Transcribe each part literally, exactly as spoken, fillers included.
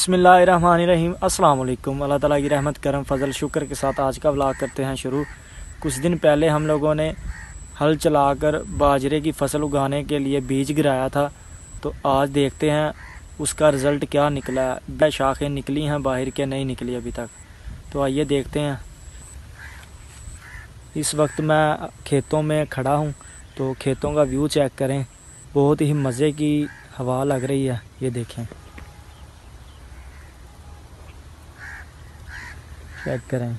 बिस्मिल्लाहिर्रहमानिर्रहीम। अस्सलाम वालेकुम। अल्लाह ताला की रहमत करम फजल शुक्र के साथ आज का व्लॉग करते हैं शुरू। कुछ दिन पहले हम लोगों ने हल चलाकर बाजरे की फसल उगाने के लिए बीज गिराया था, तो आज देखते हैं उसका रिज़ल्ट क्या निकला है। शाखें निकली हैं बाहर के, नहीं निकली अभी तक, तो आइए देखते हैं। इस वक्त मैं खेतों में खड़ा हूँ, तो खेतों का व्यू चेक करें। बहुत ही मज़े की हवा लग रही है, ये देखें, चेक करें।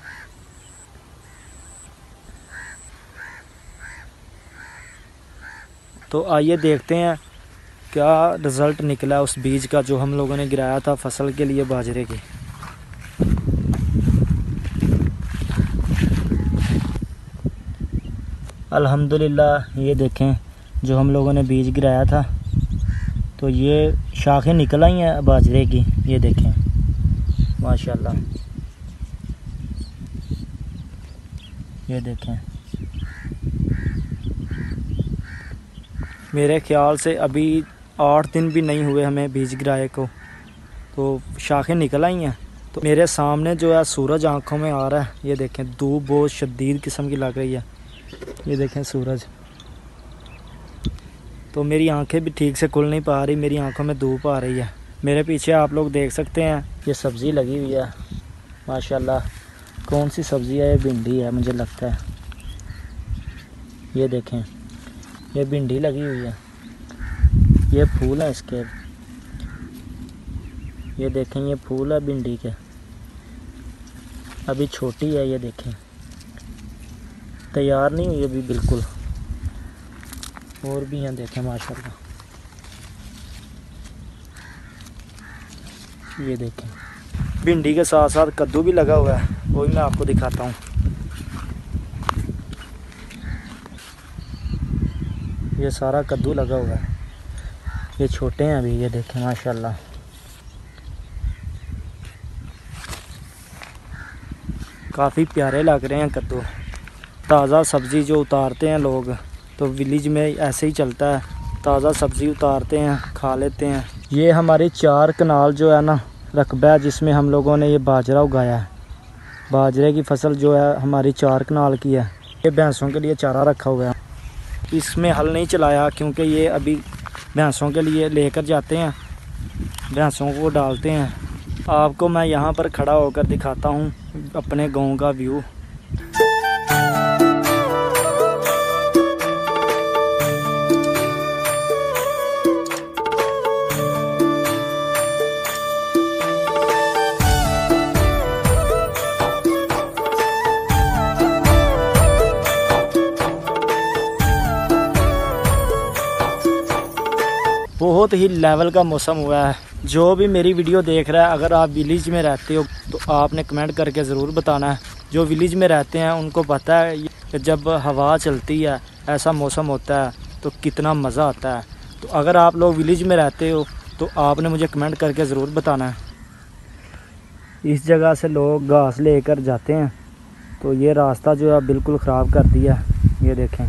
तो आइए देखते हैं क्या रिज़ल्ट निकला उस बीज का जो हम लोगों ने गिराया था फसल के लिए बाजरे की। अल्हम्दुलिल्लाह, ये देखें जो हम लोगों ने बीज गिराया था, तो ये शाखें निकल आई हैं बाजरे की, ये देखें माशाल्लाह, ये देखें। मेरे ख्याल से अभी आठ दिन भी नहीं हुए हमें बीज गिराए को, तो शाखें निकल आई हैं। तो मेरे सामने जो है सूरज आंखों में आ रहा है, ये देखें, धूप बहुत शदीद किस्म की लग रही है, ये देखें सूरज। तो मेरी आंखें भी ठीक से खुल नहीं पा रही, मेरी आंखों में धूप आ रही है। मेरे पीछे आप लोग देख सकते हैं ये सब्ज़ी लगी हुई है माशाल्लाह। कौन सी सब्ज़ी है? ये भिंडी है मुझे लगता है, ये देखें, ये भिंडी लगी हुई है, ये फूल है इसके, ये देखें, ये फूल है भिंडी के, अभी छोटी है, ये देखें, तैयार नहीं हुई अभी बिल्कुल। और भी हैं, देखें माशाल्लाह, ये देखें। भिंडी के साथ साथ कद्दू भी लगा हुआ है, वो भी मैं आपको दिखाता हूँ। ये सारा कद्दू लगा हुआ है, ये छोटे हैं अभी, ये देखें माशाल्लाह। काफ़ी प्यारे लग रहे हैं कद्दू। ताज़ा सब्ज़ी जो उतारते हैं लोग, तो विलेज में ऐसे ही चलता है, ताज़ा सब्ज़ी उतारते हैं, खा लेते हैं। ये हमारी चार कनाल जो है ना रकबा है, जिसमें हम लोगों ने ये बाजरा उगाया है। बाजरे की फसल जो है हमारी चार कनाल की है। ये भैंसों के लिए चारा रखा हुआ है, इसमें हल नहीं चलाया क्योंकि ये अभी भैंसों के लिए लेकर जाते हैं, भैंसों को डालते हैं। आपको मैं यहाँ पर खड़ा होकर दिखाता हूँ अपने गांव का व्यू। बहुत ही लेवल का मौसम हुआ है। जो भी मेरी वीडियो देख रहा है, अगर आप विलेज में रहते हो तो आपने कमेंट करके ज़रूर बताना है। जो विलेज में रहते हैं उनको पता है कि जब हवा चलती है, ऐसा मौसम होता है, तो कितना मज़ा आता है। तो अगर आप लोग विलेज में रहते हो तो आपने मुझे कमेंट करके ज़रूर बताना है। इस जगह से लोग घास लेकर जाते हैं, तो ये रास्ता जो है बिल्कुल ख़राब कर दिया, ये देखें,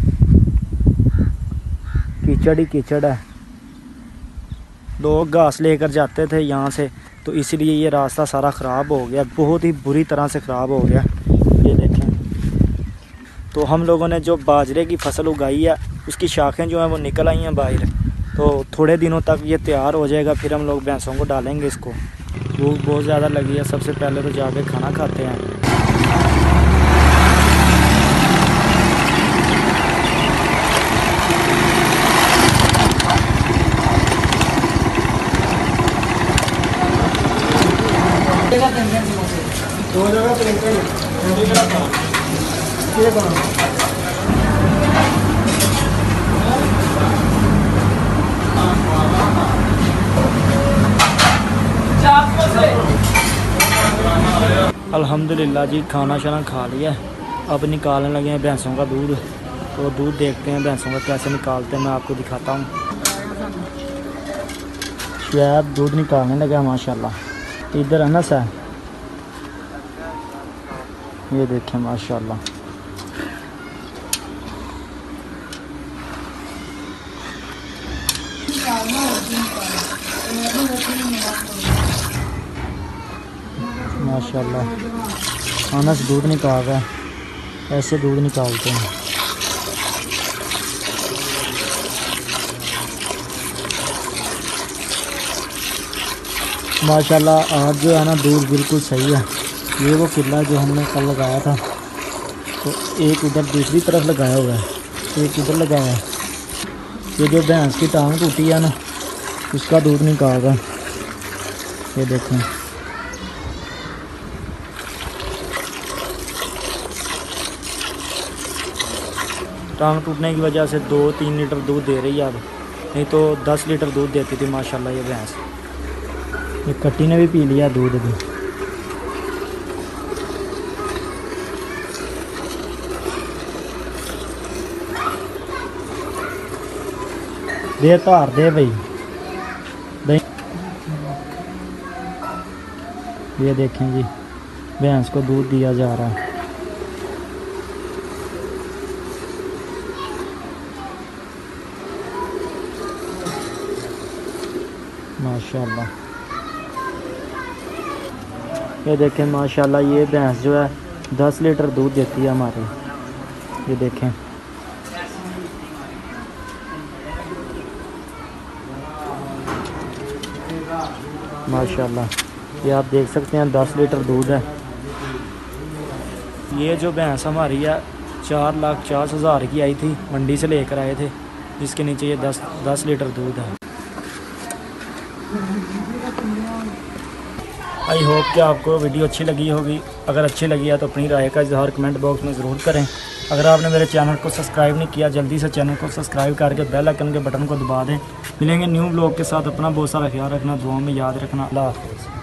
कीचड़ ही कीचड़ है। लोग घास लेकर जाते थे यहाँ से, तो इसलिए ये रास्ता सारा ख़राब हो गया, बहुत ही बुरी तरह से ख़राब हो गया, ये देखें। तो हम लोगों ने जो बाजरे की फसल उगाई है, उसकी शाखें जो हैं वो निकल आई हैं बाहर, तो थोड़े दिनों तक ये तैयार हो जाएगा, फिर हम लोग भैंसों को डालेंगे इसको। भूख बहुत ज़्यादा लगी है, सबसे पहले तो जाके खाना खाते हैं। अल्हम्दुलिल्लाह जी, खाना शाना खा लिया, अब निकालने लगे हैं भैंसों का दूध। तो दूध देखते हैं भैंसों का कैसे निकालते हैं, मैं आपको दिखाता हूँ। शायद दूध निकालने लगा माशाल्लाह, इधर है ना सर, ये देखें माशाल्लाह। माशाल्लाह अनस दूध निकाल रहा है, ऐसे दूध निकालते हैं। माशाल्लाह आज जो है ना दूध बिल्कुल सही है। ये वो किला जो हमने कल लगाया था, तो एक उधर दूसरी तरफ लगाया हुआ है, एक इधर लगाया है। ये जो भैंस की टांग टूटी है ना, उसका दूध निकाल रहा है। ये देखें, टांग टूटने की वजह से दो तीन लीटर दूध दे रही है अब, नहीं तो दस लीटर दूध देती थी माशाल्लाह ये भैंस। ये कट्टी ने भी पी लिया दूध भी। दे धार दे भाई दही। ये देखें जी, भैंस को दूध दिया जा रहा है। माशाल्लाह ये देखें माशाल्लाह, ये भैंस जो है दस लीटर दूध देती है हमारे। ये देखें, माशाल्लाह ये आप देख सकते हैं दस लीटर दूध है। ये जो भैंस हमारी है चार लाख पचास हज़ार की आई थी, मंडी से लेकर आए थे, जिसके नीचे ये दस दस लीटर दूध है। आई होप कि आपको वीडियो अच्छी लगी होगी। अगर अच्छी लगी है तो अपनी राय का इजहार कमेंट बॉक्स में ज़रूर करें। अगर आपने मेरे चैनल को सब्सक्राइब नहीं किया, जल्दी से चैनल को सब्सक्राइब करके बेल आइकन के बटन को दबा दें। मिलेंगे न्यू ब्लॉग के साथ। अपना बहुत सारा ख्याल रखना, दुआ में याद रखना। अल्लाह हाफ़िज़।